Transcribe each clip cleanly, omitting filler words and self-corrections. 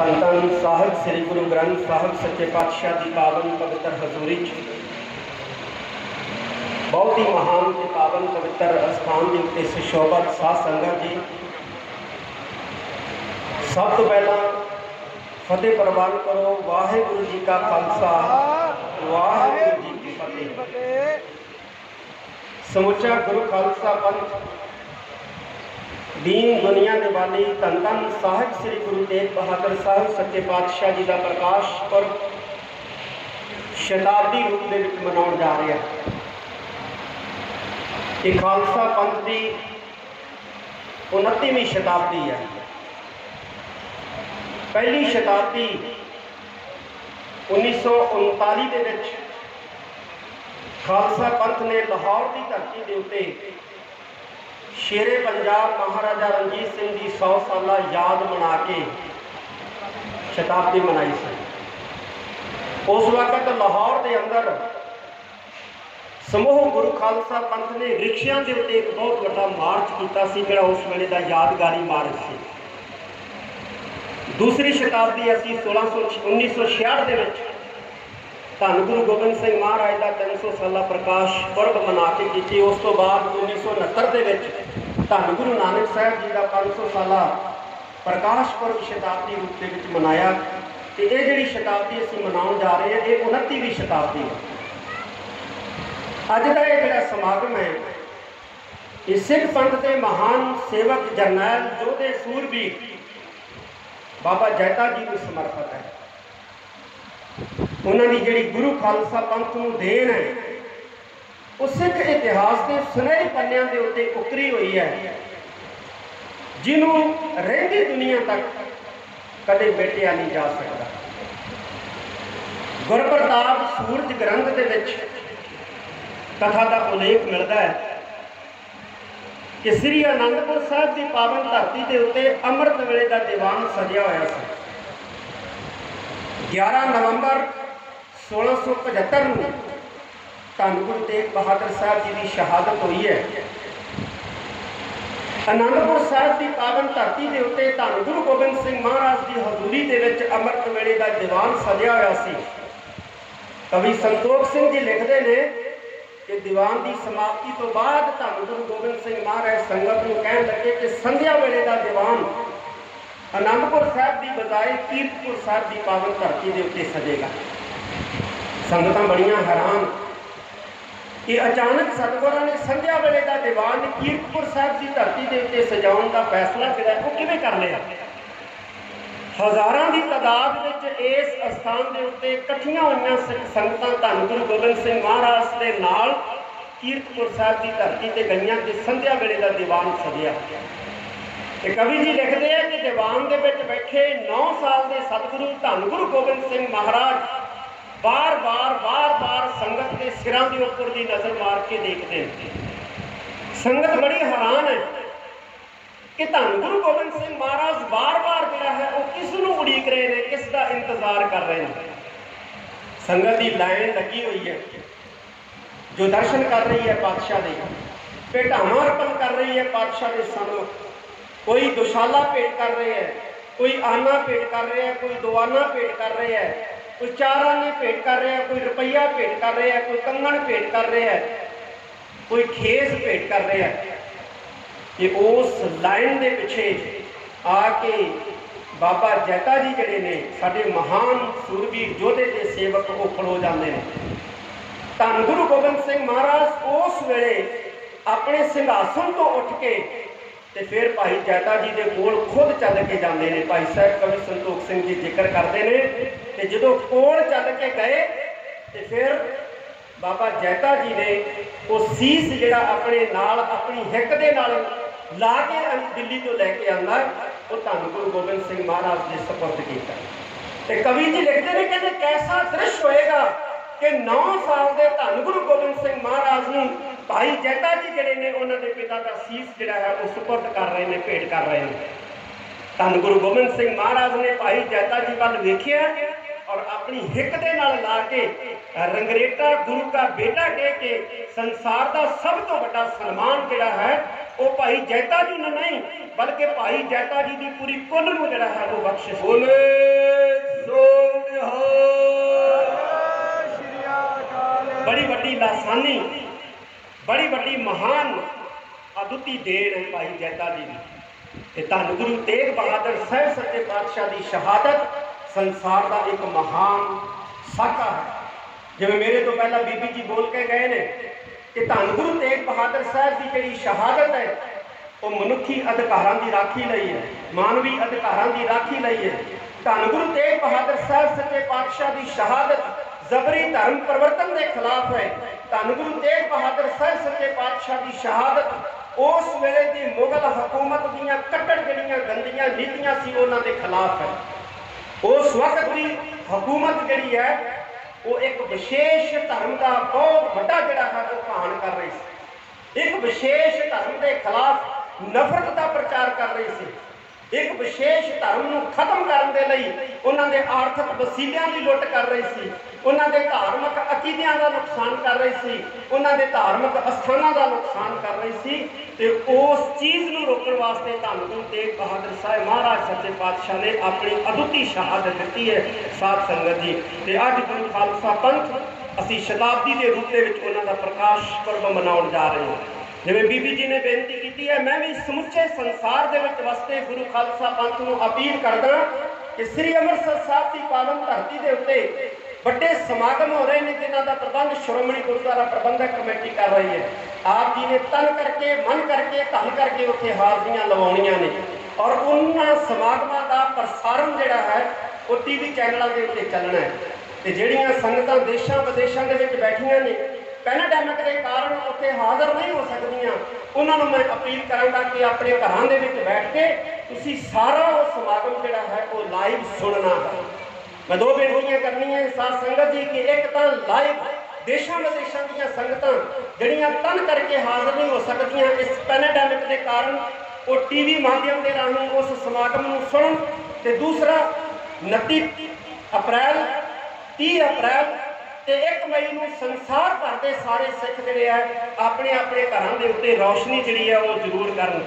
ਧੰਨ ਧੰਨ ਸਾਹਿਬ ਸ੍ਰੀ ਗੁਰੂ ਗ੍ਰੰਥ ਸਾਹਿਬ सच्चे पातशाह की पावन पवित्र हजूरी बहुत ही महान ते पावन पवित्र स्थान के उत्ते सुशोभित साध संगत जी, सब तो पहला फतेह प्रवान करो। वाहिगुरु जी का खालसा, वाहिगुरु जी की फतेह। समुचा गुरु खालसा पंथ दीन दुनिया निवाली धन धन साहिब श्री गुरु तेग बहादुर साहब सच्चे पातशाह जी का प्रकाश पर्व शताब्दी रूप में मनाउण जा रहा है। ये खालसा पंथ की 29वीं शताब्दी है। पहली शताब्दी 1939 के विच खालसा पंथ ने लाहौर की धरती के उत्ते शेरे पंजाब महाराजा रणजीत सिंह की 100 साला याद मना के शताब्दी मनाई सी। उस वक्त लाहौर के अंदर समूह गुरु खालसा पंथ ने रिक्शियां के उत्ते एक बहुत बड़ा मार्च किया, जिहड़ा उस वेले का यादगारी मार्च से। दूसरी शताब्दी असी 1966 के विच धन गुरु गोबिंद सिंह महाराज का 300 साला प्रकाश पर्व मना के की। उस तो बाद 1969 के विच धन गुरु नानक साहब जी का 500 साला प्रकाश पर्व शताब्दी रूप के विच मनाया। तो ये जिहड़ी शताब्दी असीं मनाउण जा रहे हैं, ये 29वीं शताब्दी है। अज का ये जिहड़ा समागम है, ये सिख पंथ के महान सेवक जरनैल योधे सूरबीर बाबा जैता जी को समर्पित है। उन्होंने जिहड़ी गुरु खालसा पंथ नूं देन है, वो सिख इतिहास के सुनहरे पन्नियां के उत्ते उकरी हुई है, जिन्हों रहिंदी दुनिया तक कदे बेटिया नहीं जा सकता। गुरप्रताप सूरज ग्रंथ के विच कथा का उल्लेख मिलता है कि श्री आनंदपुर साहब की पावन धरती के उत्ते अमृत वेले का दीवान सजिया होया सी। 11 नवंबर 1675 में धन गुरु तेग बहादुर साहब जी की शहादत हुई है। आनंदपुर साहब की पावन धरती के उत्ते धन गुरु गोबिंद सिंह महाराज की हजूरी के विच अमृत वेले का दीवान सजिया होया सी। कवि संतोख सिंह जी लिखते हैं कि दीवान की समाप्ति तो बाद धन गुरु गोबिंद सिंह महाराज संगत को कहन लगे कि संध्या वेले का दीवान आनंदपुर साहब की बजाय कीरतपुर साहब की पावन धरती के उत्ते सजेगा। संगतां बड़ियां हैरान कि अचानक सतगुरां ने संध्या वेले का दीवान कीरतपुर साहब की धरती के उत्ते सजाउण का फैसला जिहड़ा वो किवें कर लिया। हज़ारां की तादाद विच इस स्थान के उत्ते इकट्ठियां होईयां संगतां धन गुरु गोबिंद सिंह महाराज के नाल कीरतपुर साहब की धरती ते गईयां कि संध्या वेले का दीवान सजिया। कवि जी लिखते हैं कि दीवान के विच बैठे 9 साल के सतगुरु धन गुरु गोबिंद सिंह महाराज बार बार संगत के सिरां के उपर की नज़र मार के देखते हैं। संगत बड़ी हैरान है कि धन गुरु गोबिंद सिंह महाराज बार जिहड़ा है वो किस नूं उड़ीक रहे हैं, किसका इंतजार कर रहे हैं। संगत की लाइन लगी हुई है जो दर्शन कर रही है पातशाह दे, भेटावां अर्पण कर रही है पातशाह के सन्मुख। कोई दुशाला भेंट कर रहे हैं, कोई आना भेंट कर रहे हैं, कोई दुआना भेंट कर रहे हैं, कोई 4 आने भेंट कर रहे हैं, कोई रुपया भेंट कर रहे हैं, कोई कंगन भेंट कर रहे हैं, कोई खेस भेंट कर रहे हैं। कि उस लाइन के पिछे आके बाबा जैता जी जिहड़े ने साडे महान सूरबीर योधे के सेवक वो खलो जाते हैं। धन गुरु गोबिंद सिंह महाराज उस वेले अपने सिंघासन तो उठ के ते फिर भाई जैता जी के कोल खुद चल के जाते हैं। भाई साहब कवि संतोख सिंह जी जिक्र करते हैं कि जो कोल चल के गए तो फिर बाबा जैता जी ने वो सीस जिहड़ा अपने नाल अपनी हिक दे नाल ला के दिल्ली तो लैके आंदा वो धन गुरु गोबिंद सिंह महाराज ने सपुर्द किया। कवि जी लिखते हैं कि कैसा दृश्य होएगा कि 9 साल के धन गुरु गोबिंद सिंह महाराज नूं भाई जैता जी जिहड़े ने उन्होंने पिता का सीस जिहड़ा है वो सुपुर्द कर रहे हैं, भेंट कर रहे हैं। धन गुरु गोबिंद सिंह महाराज ने भाई जैता जी वाल वेखिया और अपनी हिक दे नाल ला के रंगरेटा गुरु का बेटा कह के संसार का सब तो बड़ा सन्मान जिहड़ा है वो भाई जैता जी ने नहीं बल्कि भाई जैता जी की पूरी कुल नूं जिहड़ा है वो बख्शिश बोले सो निहाल। बड़ी वड्डी लासानी बड़ी वड्डी महान अदुती देन है भाई जैता जी की। धन गुरु तेग बहादुर साहब सच्चे पातशाह की शहादत संसार का एक महान साका है। जिवें मेरे तो पहला बीबी जी बोल के गए ने कि धन गुरु तेग बहादुर साहब की जिहड़ी शहादत है वो मनुखी अधिकारां की राखी लई है, मानवी अधिकारां की राखी लई है। धन गुरु तेग बहादुर साहब सच्चे पातशाह की शहादत जबरी धर्म परिवर्तन के खिलाफ है। धन गुरु तेग बहादुर साहब सच्चे पातशाह की शहादत उस वेले की मुगल हुकूमत दीयां कट्टर जिहड़ियां गंदियां नीतियां सी उन्हां दे खिलाफ है। उस वक्त की हुकूमत जिहड़ी है वो एक विशेष धर्म का बहुत बड़ा जिहड़ा है वो कहान कर रही सी। एक विशेष धर्म के खिलाफ नफरत का प्रचार कर रही सी। एक विशेष धर्म को खत्म करने के लिए उन्होंने आर्थिक वसीलियां की लुट कर रही सी, उन्होंने धार्मिक अकीदियां का नुकसान कर रही सी, उन्होंने धार्मिक अस्थानों का नुकसान कर रही सी। ते उस चीज़ को रोकने वास्ते धन गुरु तेग बहादुर साहब महाराज सच्चे पातशाह ने अपनी अदुती शहादत दी है। साध संगत जी ते अज गुरु खालसा पंथ असी शताब्दी के रूप में उन्हों का प्रकाश पर्व मनाउण जा रहे हैं। जिवें बीबी जी ने बेनती की है, मैं भी समुचे संसार के वसते गुरु खालसा पंथ को अपील करदा कि श्री अमृतसर साहब की पावन धरती के उत्ते बड़े समागम हो रहे हैं जिन्हों का प्रबंध श्रोमणी गुरुद्वारा प्रबंधक कमेटी कर रही है। आप जी ने तन करके मन करके धन करके उत्थे हाजरियां लवाउणियां ने और उन्होंने समागमां का प्रसारण जिहड़ा है वो टीवी चैनलों के उत्ते चलना है। तो जिहड़ियां संगतां देशों विदेशों के विच बैठियां ने पैनाडेमिक के कारण उत्थे हाज़र नहीं हो सकदियां, उन्होंने मैं अपील करांगा कि अपने घरां दे विच बैठ के तुसीं सारा वो समागम जिहड़ा है वो लाइव सुनना है। मैं दो बेनतियां करनी है साध संगत जी की, एक तो लाइव देशों विदेशों दी संगतां जिहड़ियां तन करके हाज़र नहीं हो सकदियां इस पैनाडेमिक के कारण वो टीवी माध्यम के राही उस समागम को सुनन। ते दूसरा 29 अप्रैल 30 अप्रैल ते 1 मई को संसार भर के सारे सिख जिहड़े है अपने अपने घरों के उत्ते रोशनी जिहड़ी है वो जरूर करन।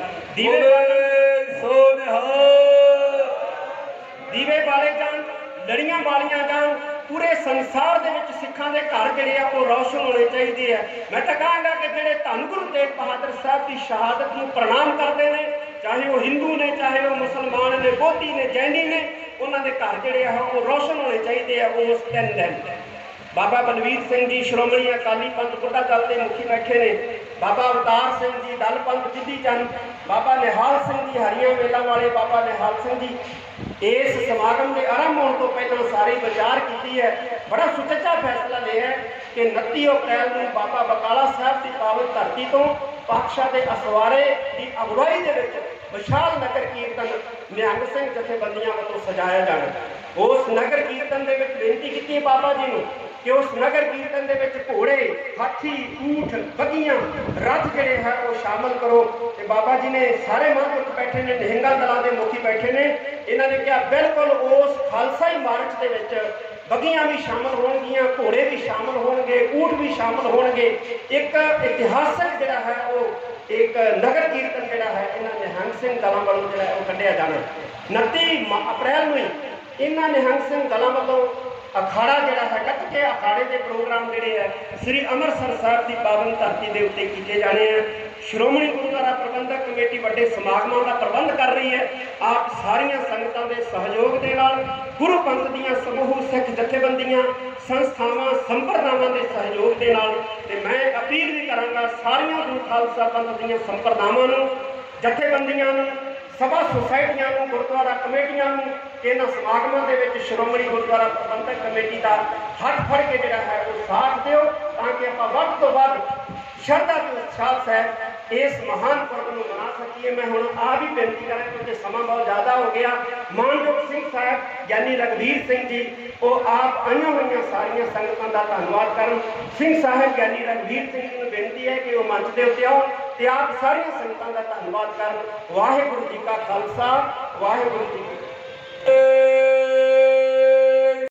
दीवे वाले जान, लड़ियां वालियां जान, पूरे संसार के विच सिखां दे घर जिहड़े आ वो रोशन होने चाहिए है। मैं तो कहांगा कि जिहड़े धन गुरु तेग बहादुर साहब की शहादत को प्रणाम करते हैं, चाहे वो हिंदू ने, चाहे वो मुसलमान ने, बोधी ने, जैनी ने, उन्होंने घर जिहड़े आ वो रोशन होने चाहिए है उस दिन। बाबा बलवीर सिंह जी श्रोमणी अकाली पंथ बुढ़ा दल के मुखी बैठे ने, बाबा अवतार सिंह जी दल पंथ बिधी चंद, बाबा निहाल सिंह जी हरियां मेला वाले बाबा निहाल सिंह जी इस समागम के आरंभ होने तो पहले सारे विचार की है। बड़ा सुचेचा फैसला लिया है कि 29 अप्रैल को बाबा बकाला साहब की पावन धरती तो पातशाह के असवारे की अगुवाई के विशाल नगर कीर्तन निहंग सिंह जथेबंदियां वालों सजाया जाना। उस नगर कीर्तन के बेनती की बाबा जी ने कि उस नगर कीर्तन के घोड़े, हाथी, ऊठ, बगियां, रथ जिहड़े है वो शामिल करो। तो बाबा जी ने सारे महापुरुष बैठे ने, निहंगा दलों के मुखी बैठे ने, इन्होंने कहा बिल्कुल उस खालसाई मार्च के बगियां भी शामिल होणगियां, घोड़े भी शामिल होणगे, ऊठ भी शामिल होणगे। एक इतिहासक जिहड़ा है वो एक नगर कीर्तन जिहड़ा है इन्हां निहंग सिंह दलों वालों जिहड़ा वो कढ़िया जाना। 29 अप्रैल में इन्हां निहंग सिंह दलों वालों अखाड़ा जिहड़ा है कट के अखाड़े के प्रोग्राम जिहड़े है श्री अमृतसर साहब की पावन धरती के उत्ते कीते जाने हैं। श्रोमणी गुरुद्वारा प्रबंधक कमेटी बड़े समागमों का प्रबंध कर रही है। आप सारिया संगतों के सहयोग के नाल गुरु पंथ दीयां समूह सिख जथेबंदियां संस्थावां संप्रदावां के सहयोग के नाल ते मैं अपील भी करांगा सारिया गुरु खालसा पंथ दीयां संप्रदावां नूं, जथेबंदियां नूं, सभा सोसाइटियां नूं, गुरुद्वारा कमेटियां नूं इन्हां समागमां दे विच श्रोमणी गुरुद्वारा प्रबंधक कमेटी का हथ फड़ के जिहड़ा है वो साथ दिओ ताकि आपां वध तो वध श्रद्धा ते उत्साह सहित इस महान पर्व को मना सकिए। मैं हुण आप ही बेनती करें क्योंकि समा बहुत ज़्यादा हो गया। मानयोग सिंह साहब यानी रघुवीर सिंह जी वो आप आईयां हुई सारिया संगतों का धन्यवाद करन। सिंह साहब यानी रघुवीर सिंह जी को बेनती है कि वो मंच के उत्ते आओ तो आप सारिया संगतों का धन्यवाद करन। वाहिगुरू जी का खालसा, वाहिगुरू जी की